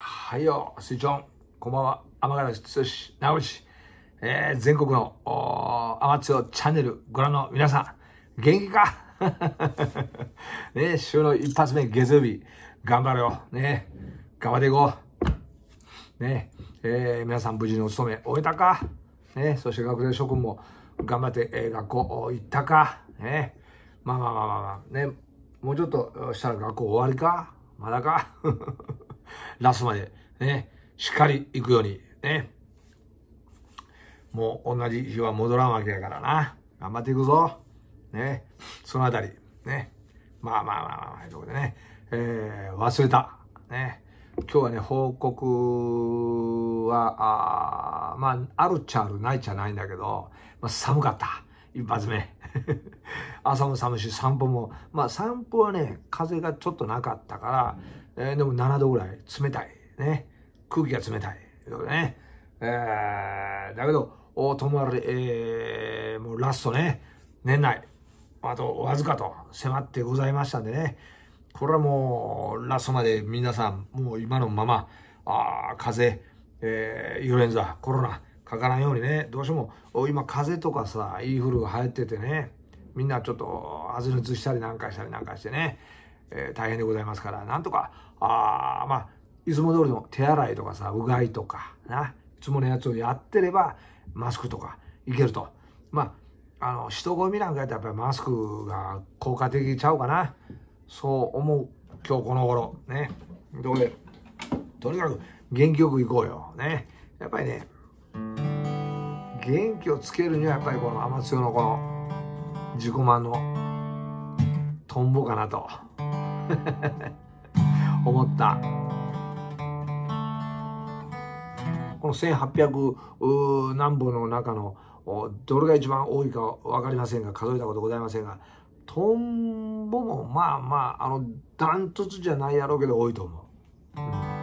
はいよ、水長、こんばんは。天川剛直内、全国のアマチュアチャンネルご覧の皆さん、元気かね、週の一発目、月曜日、頑張れよ。ね、頑張っていこう。ね、皆さん無事にお勤め終えたか。ね、そして学生諸君も頑張って、学校行ったか。ね、まあ、ね、もうちょっとしたら学校終わりか。まだか。ラストまでね、しっかり行くようにね。もう同じ日は戻らんわけやからな。頑張っていくぞ。ね。そのあたり。ね。まあ、ということでね。忘れた。ね。今日はね、報告は、あるっちゃある、ないっちゃないんだけど、寒かった。一発目。朝も寒いし、散歩も。散歩はね、風がちょっとなかったから、でも7度ぐらい冷たい。ね。空気が冷たい。ということでね。だけど、ともあれ、もうラストね、年内、あとわずかと迫ってございましたんでね。これはもう、ラストまで皆さん、もう今のまま、風邪、インフルエンザ、コロナ、かからんようにね、どうしても、今風邪とかさ、インフルが流行っててね、みんなちょっと発熱したりなんかしてね、大変でございますから、なんとか、いつも通りの手洗いとかさ、うがいとか、いつものやつをやってれば、マスクとかいけると。人混みなんかやったらやっぱりマスクが効果的ちゃうかな。そう思う、今日この頃。ね。どこで、とにかく元気よく行こうよ。ね。やっぱりね、元気をつけるにはやっぱりこのアマチュアのこの自己満のトンボかなと思った。この1800何本の中のどれが一番多いか分かりませんが、数えたことございませんが、トンボもダントツじゃないやろうけど多いと思う。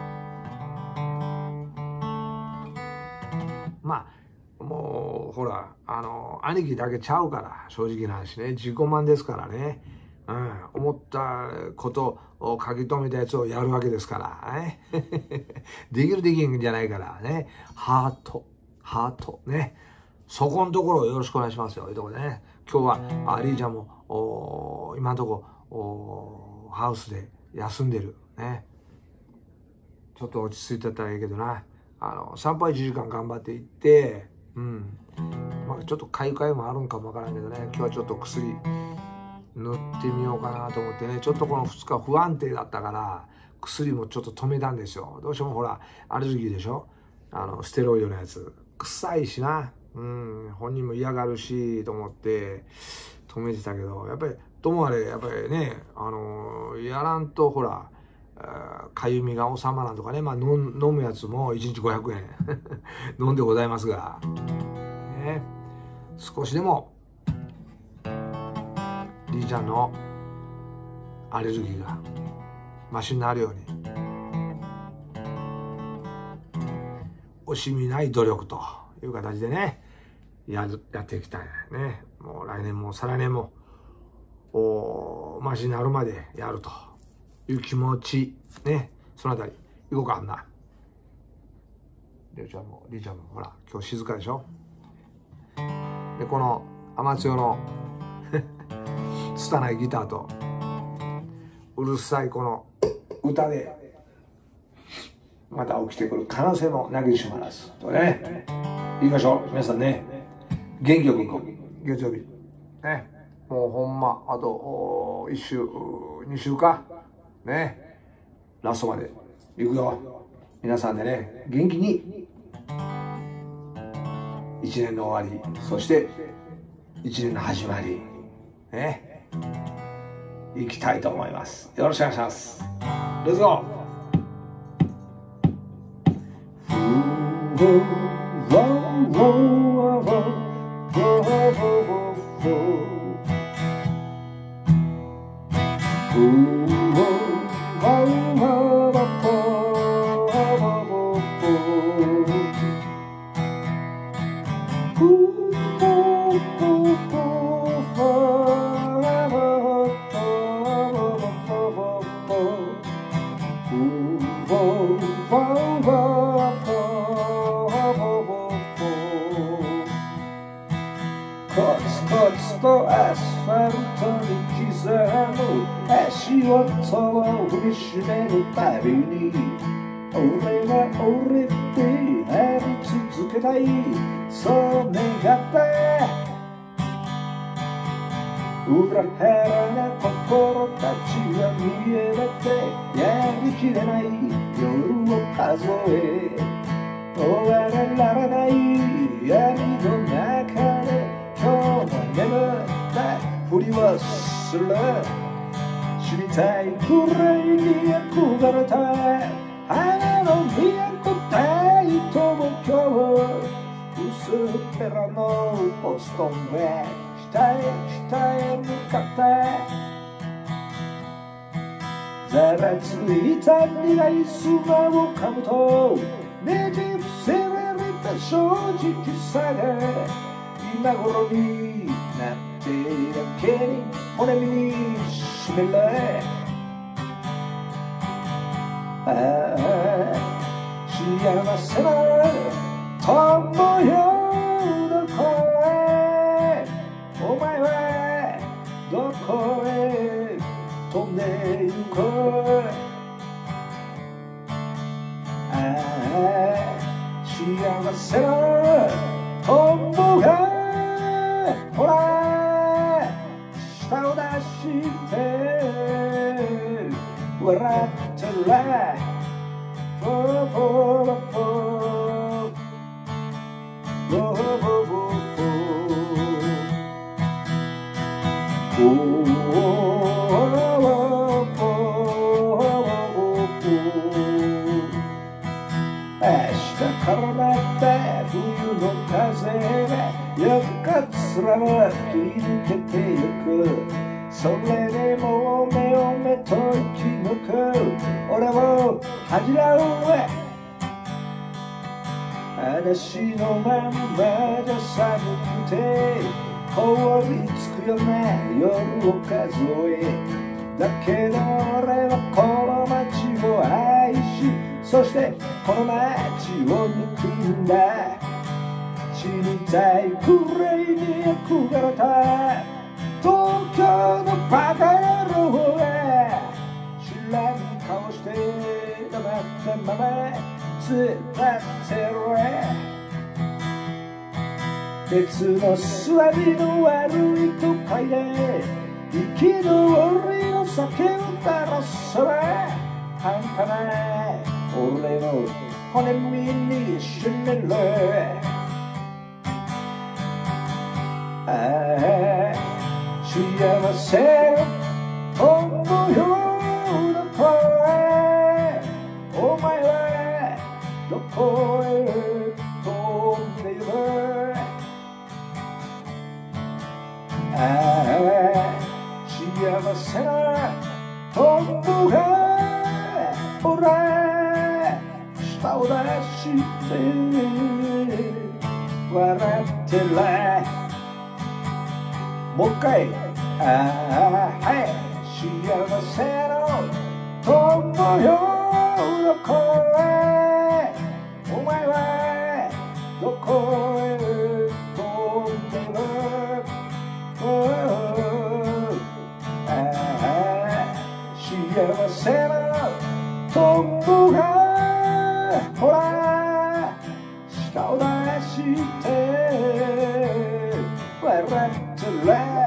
もうほら兄貴だけちゃうから、正直な話ね、自己満ですからね、思ったことを書き留めたやつをやるわけですからねできるできんじゃないからね、ハートね、そこのところをよろしくお願いしますよ。というところでね、今日はリーちゃんも今のとこハウスで休んでるね。ちょっと落ち着いてたらいいけどな、散歩は1時間頑張って行って、ちょっとかゆもあるんかもわからんけどね、今日はちょっと薬塗ってみようかなと思ってね、ちょっとこの2日不安定だったから薬もちょっと止めたんですよ。どうしてもほらアレルギーでしょ、ステロイドのやつ臭いしな、本人も嫌がるしと思って止めてたけど、やっぱりともあれやっぱりね、やらんとほらかゆみが収まらんとかね、飲むやつも1日500円飲んでございますが、ね、少しでもりーちゃんのアレルギーがマシになるように、惜しみない努力という形でね、やっていきたいね。もう来年も再来年もマシになるまでやるという気持ちね、そのあたり行こうかな。りーちゃんもほら今日静かでしょ。でこのアマチュアの拙いギターとうるさいこの歌でまた起きてくる可能性もなきにしもあらずとね、言いましょう。皆さんね、元気よくいこう。月曜日ね、もうほんまあと1週2週かね、ラストまで行くよ。皆さんでね、元気に1年の終わり、そして1年の始まりね、行きたいと思います。よろしくお願いします。レッツゴーストアスファルトに刻む足音を踏みしめるたびに俺が俺ってなり続けたいそう願って裏腹な心たちが見えなくてやりきれない夜を数え終わらない闇の中で今日も眠ったふりをする死にたいくらいに憧れた花の都大東京薄っぺらのボストンへ北へ向かってざらついた苦い砂をかむとねじ伏せられた正直さが今頃になってだけに骨身にしめらああ幸せな友よどこへお前はどこへ飛んでゆくああ幸せな友がほら舌を出して笑ってらフォーフォーフォーフォーフォーフォーフォー明日からまた冬の風が夜かつらを吹き抜けてゆくそれでも目を目と生き抜く俺を恥じらう嵐のまんまじゃ寒くて凍りつくような夜を数えだけど俺はこの街を愛しそしてこの街を憎んだ死にたいくらいに憧れた東京のバカ野郎が知らん顔して黙ったまま突っ立ってる別の座りの悪い都会で憤りの酒を垂らすら半端ない俺の骨身にしめるああ幸せの友よどこへお前はどこへ飛んでいるああ幸せな友がほら舌を出して笑ってらもう一回ああはい幸せの友よどこへお前はどこへ飛んでるああ幸せな友がほら舌を出して笑ってら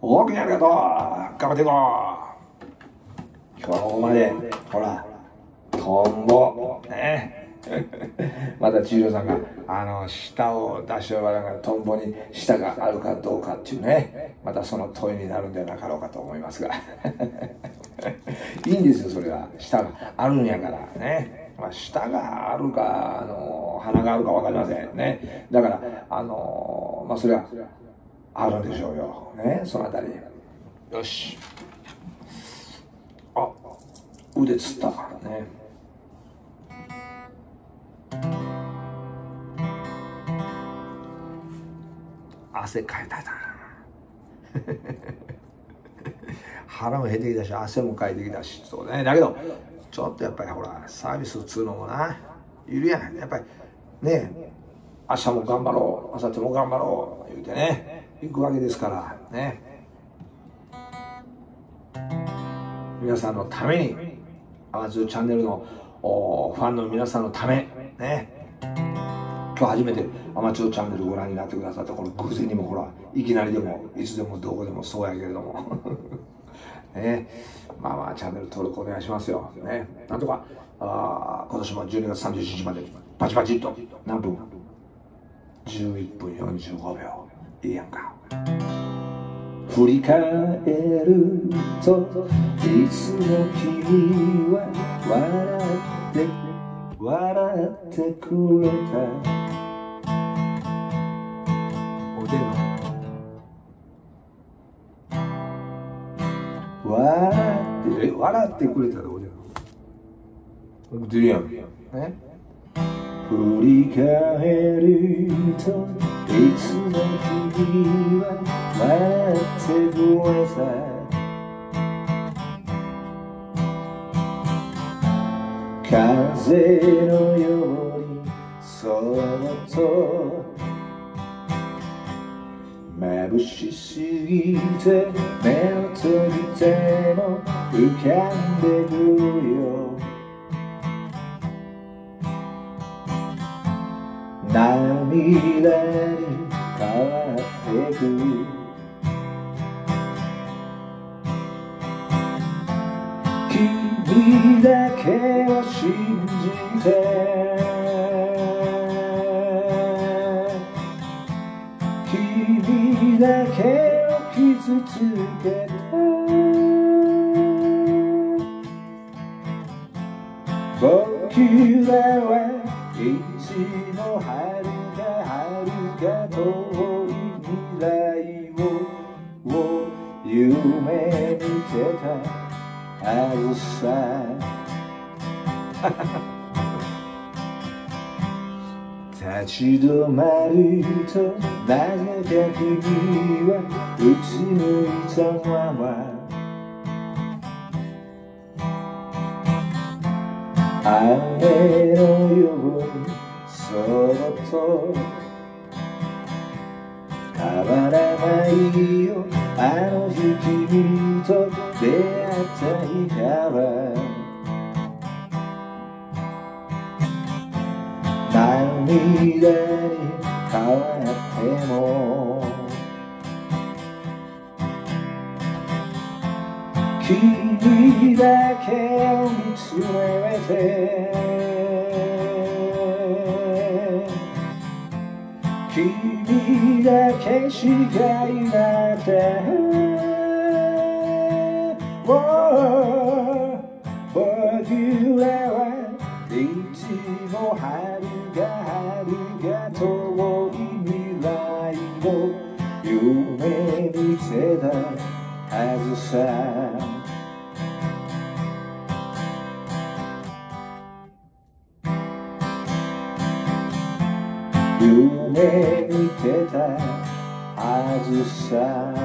大きにありがとう。頑張っていこう。今日はここまで。ほら、トンボ。ね。また千尋さんが、舌を出し終わらながらトンボに舌があるかどうかっていうね。またその問いになるんじゃなかろうかと思いますが。いいんですよ、それは。舌があるんやからね。まあ、舌があるか、鼻があるかわかりませんね。だから、まあ、それは、あるんでしょうよ。ね、そのあたり。よし。あ、腕つったからね。汗かいたな。腹も減ってきたし、汗もかいてきたし、そうね。だけど、ちょっとやっぱりほら、サービスっつうのもな、いるやん。やっぱり、ね、明日も頑張ろう、明後日も頑張ろう、言うてね、行くわけですから、ね。皆さんのために、アマチュアチャンネルのファンの皆さんのため、ね。今日初めてアマチュアチャンネルご覧になってくださったこの偶然にもほら、いきなりでも、いつでもどこでもそうやけれども。ね、まあまあチャンネル登録お願いしますよ。ね、なんとか今年も12月31日までパチパチっと何分 ?11 分45秒。いいやんか。振り返るといつも君は笑ってくれた。おでん笑ってくれたらどうじゃん。出るやん。ね。振り返るといつも君は笑ってくれた。風のようにそっと眩しすぎて目を閉じても浮かんでくるよ。涙に変わってく。君だけを信じて君だけを傷つけた。僕らはいつも遥か遠い未来を夢見てたはずさ。立ち止まるとなぜか君はうつむいたまま。雨のようにそっと変わらないよ。あの日君と出会った日から涙に変わっても君だけを見つめて君だけしかいなくて僕らはいつも遥か遠い未来を夢見てたはずさ。夢見てたはずさ。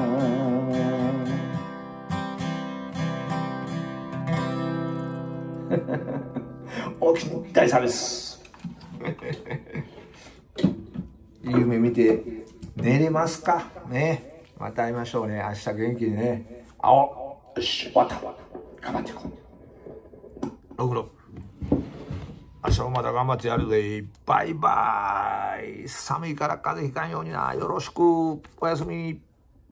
大きに大差です。夢見て寝れますかね。また会いましょうね。明日元気にね。会おう。よし、終わった。頑張っていこう。ログロ。明日もまた頑張ってやるぜ。バイバイ。寒いから風邪ひかんようにな。よろしく。おやすみ。